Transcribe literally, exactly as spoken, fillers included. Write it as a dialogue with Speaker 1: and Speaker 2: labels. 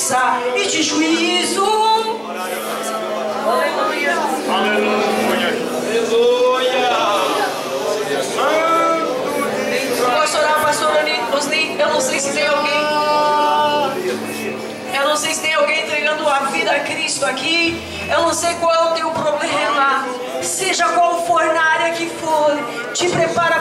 Speaker 1: justiça e de juízo. Aleluia.
Speaker 2: Aleluia. Aleluia.
Speaker 1: Posso orar, pastor Osni? Eu não sei se tem alguém. Eu não sei se tem alguém entregando a vida a Cristo aqui. Eu não sei qual é o teu problema. Seja qual for na área que for, te prepara